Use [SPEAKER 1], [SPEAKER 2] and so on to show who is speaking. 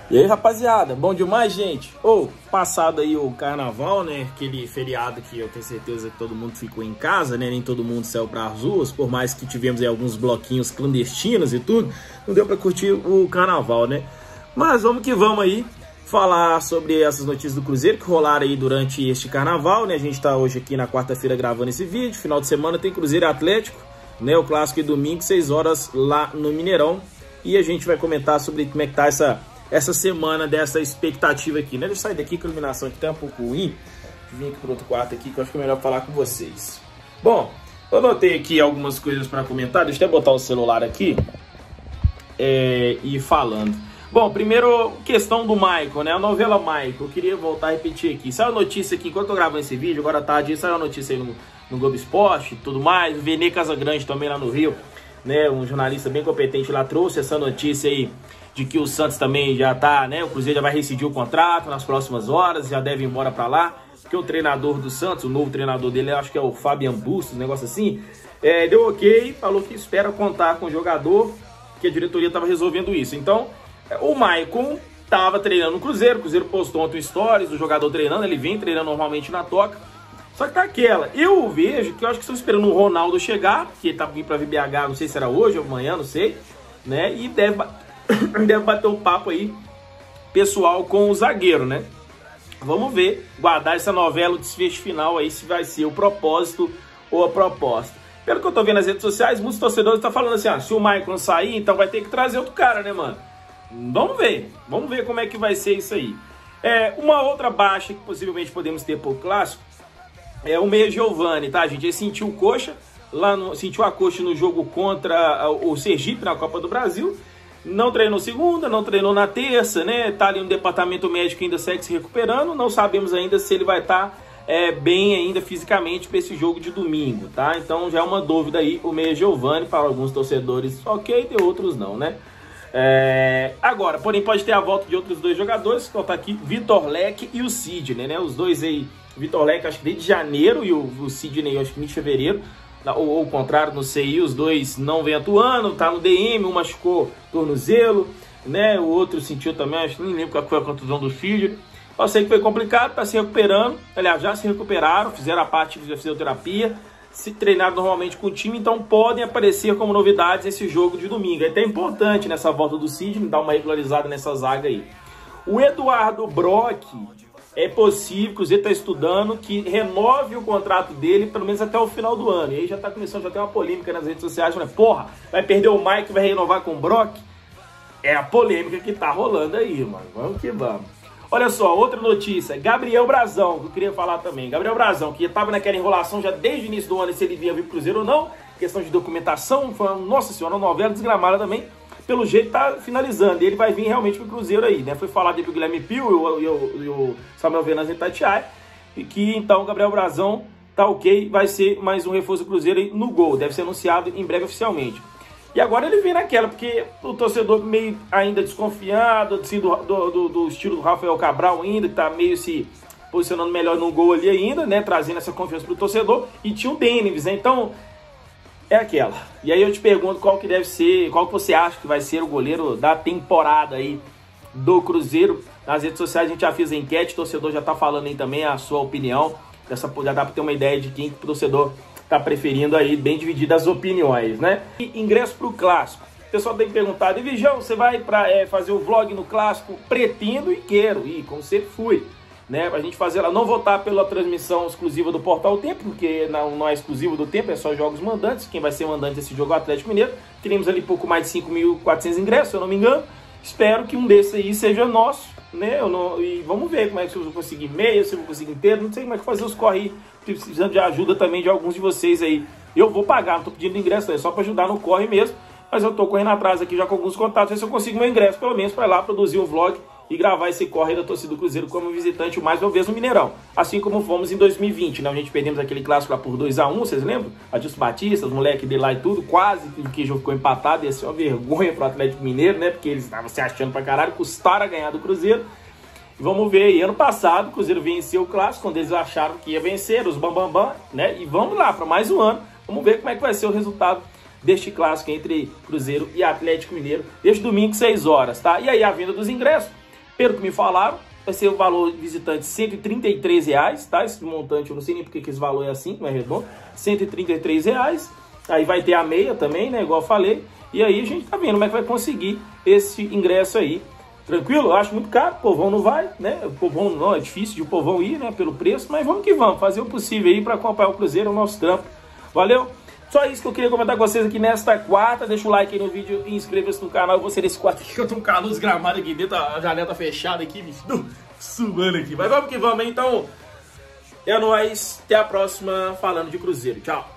[SPEAKER 1] E aí, rapaziada, bom demais, gente? Passado aí o carnaval, né? Aquele feriado que eu tenho certeza que todo mundo ficou em casa, né? Nem todo mundo saiu para as ruas, por mais que tivemos aí alguns bloquinhos clandestinos e tudo, não deu para curtir o carnaval, né? Mas vamos que vamos aí falar sobre essas notícias do Cruzeiro que rolaram aí durante este carnaval, né? A gente tá hoje aqui na quarta-feira gravando esse vídeo. Final de semana tem Cruzeiro e Atlético, né? O clássico de domingo, 6 horas lá no Mineirão. E a gente vai comentar sobre como é que tá essa semana dessa expectativa aqui, né? Deixa eu sair daqui que a iluminação aqui tá um pouco ruim. Deixa eu vir aqui pro outro quarto aqui que eu acho que é melhor falar com vocês. Bom, eu anotei aqui algumas coisas para comentar. Deixa eu até botar o celular aqui e ir falando. Bom, primeiro, questão do Michael, né? A novela Michael, eu queria voltar a repetir aqui. Saiu a notícia aqui, enquanto eu tô gravando esse vídeo, agora à tarde, saiu a notícia aí no Globo Esporte e tudo mais. O Vene Casagrande também lá no Rio, né? Um jornalista bem competente lá trouxe essa notícia aí de que o Santos também já tá, né? O Cruzeiro já vai rescindir o contrato nas próximas horas, já deve ir embora pra lá. Porque o treinador do Santos, o novo treinador dele, acho que é o Fabian Bustos, um negócio assim, deu ok, falou que espera contar com o jogador, que a diretoria tava resolvendo isso. Então, o Maicon tava treinando no Cruzeiro, o Cruzeiro postou ontem stories do jogador treinando, ele vem treinando normalmente na toca. Só que tá aquela, eu vejo que eu acho que estão esperando o Ronaldo chegar, que ele tá vindo pra VBH, não sei se era hoje ou amanhã, não sei, né? E deve bater um papo aí pessoal com o zagueiro, né? Vamos ver, guardar essa novela, o desfecho final aí, se vai ser o propósito ou a proposta. Pelo que eu tô vendo nas redes sociais, muitos torcedores estão falando assim, se o Maicon sair, então vai ter que trazer outro cara, né, mano? Vamos ver como é que vai ser isso aí. Uma outra baixa que possivelmente podemos ter por clássico é o meia Giovani, tá, gente? Ele sentiu coxa, sentiu a coxa no jogo contra o Sergipe na Copa do Brasil. Não treinou segunda, não treinou na terça, né? Tá ali no departamento médico, ainda segue se recuperando. Não sabemos ainda se ele vai estar bem ainda fisicamente para esse jogo de domingo, tá? Então já é uma dúvida aí o meia Giovani, para alguns torcedores ok, de outros não, né? Agora, porém, pode ter a volta de outros dois jogadores, que tá aqui, Vitor Leque e o Sidney, né? Os dois aí, Vitor Leque acho que desde janeiro e o Sidney acho que de fevereiro. Ou o contrário, não sei, os dois não vem atuando, tá no DM, um machucou tornozelo, né? O outro sentiu também, acho que nem lembro qual foi a contusão do filho. Eu sei que foi complicado, tá se recuperando, aliás, já se recuperaram, fizeram a parte de fisioterapia, se treinaram normalmente com o time, então podem aparecer como novidades esse jogo de domingo. É até importante nessa volta do Sidney, dar uma regularizada nessa zaga aí. O Eduardo Brock, é possível, o Cruzeiro está estudando, que renove o contrato dele pelo menos até o final do ano. E aí já está começando, já tem uma polêmica nas redes sociais, né? Porra, vai perder o Mike, vai renovar com o Brock? É a polêmica que tá rolando aí, mano. Vamos que vamos. Olha só, outra notícia, Gabriel Brazão, que eu queria falar também. Gabriel Brazão, que estava naquela enrolação já desde o início do ano, se ele vinha vir pro Cruzeiro ou não. Questão de documentação, foi uma, nossa senhora, uma novela desgramada também. Pelo jeito tá finalizando, ele vai vir realmente pro Cruzeiro aí, né? Foi falado aí pro Guilherme Pio e o Samuel Venâncio em Itatiaia, e que então o Gabriel Brazão tá ok, vai ser mais um reforço do Cruzeiro aí no gol, deve ser anunciado em breve oficialmente. E agora ele vem naquela, porque o torcedor meio ainda desconfiado, assim, do estilo do Rafael Cabral ainda, que tá meio se posicionando melhor no gol ali ainda, né? Trazendo essa confiança pro torcedor, e tinha o Denis, né? Então é aquela. E aí eu te pergunto qual que deve ser, qual que você acha que vai ser o goleiro da temporada aí do Cruzeiro. Nas redes sociais a gente já fez a enquete, o torcedor já tá falando aí também a sua opinião. Já dá pra ter uma ideia de quem que o torcedor tá preferindo aí, bem divididas as opiniões, né? E ingresso pro clássico. O pessoal tem perguntado, e Vijão, você vai fazer o vlog no clássico? Pretendo e quero ir, como sempre fui, né, pra gente fazer ela, não votar pela transmissão exclusiva do Portal Tempo, porque não é exclusivo do Tempo, é só jogos mandantes. Quem vai ser mandante desse jogo é o Atlético Mineiro. Teremos ali pouco mais de 5.400 ingressos, se eu não me engano. Espero que um desses aí seja nosso, né? E vamos ver como é que eu vou conseguir meio, se eu vou conseguir inteiro, não sei como é que fazer os corre, precisando de ajuda também de alguns de vocês aí. Eu vou pagar, não tô pedindo ingresso, é só para ajudar no corre mesmo, mas eu tô correndo atrás aqui já com alguns contatos, ver se eu consigo meu ingresso, pelo menos para ir lá produzir um vlog e gravar esse corre da torcida do Cruzeiro como visitante mais uma vez no Mineirão. Assim como fomos em 2020, né? A gente perdemos aquele clássico lá por 2-1, vocês lembram? Adilson Batista, os moleques dele lá e tudo, quase que o jogo ficou empatado, ia ser uma vergonha pro Atlético Mineiro, né? Porque eles estavam se achando pra caralho, custaram a ganhar do Cruzeiro. Vamos ver aí, ano passado o Cruzeiro venceu o clássico, quando eles acharam que ia vencer, os bambambam, né? E vamos lá, para mais um ano, vamos ver como é que vai ser o resultado deste clássico entre Cruzeiro e Atlético Mineiro, este domingo, 6 horas, tá? E aí a venda dos ingressos Pelo que me falaram, vai ser o valor visitante R$133, tá? Esse montante, eu não sei nem porque que esse valor é assim, não é redondo. R$133. Aí vai ter a meia também, né? Igual eu falei. E aí a gente tá vendo como é que vai conseguir esse ingresso aí. Tranquilo? Eu acho muito caro, o povão não vai, né? O povão não, é difícil de o povão ir, né? Pelo preço, mas vamos que vamos, fazer o possível aí para acompanhar o Cruzeiro, o nosso trampo. Valeu? Só isso que eu queria comentar com vocês aqui nesta quarta. Deixa o like aí no vídeo e inscreva-se no canal. Você nesse quarto aqui, eu tô um calor desgramado aqui dentro, a janela tá fechada aqui, bicho. Suando aqui. Mas vamos que vamos, hein? Então, é nóis. Até a próxima falando de Cruzeiro. Tchau.